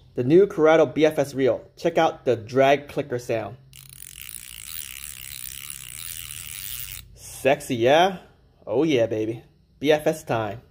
The new Curado BFS reel. Check out the drag clicker sound. Sexy, yeah? Oh yeah, baby. BFS time.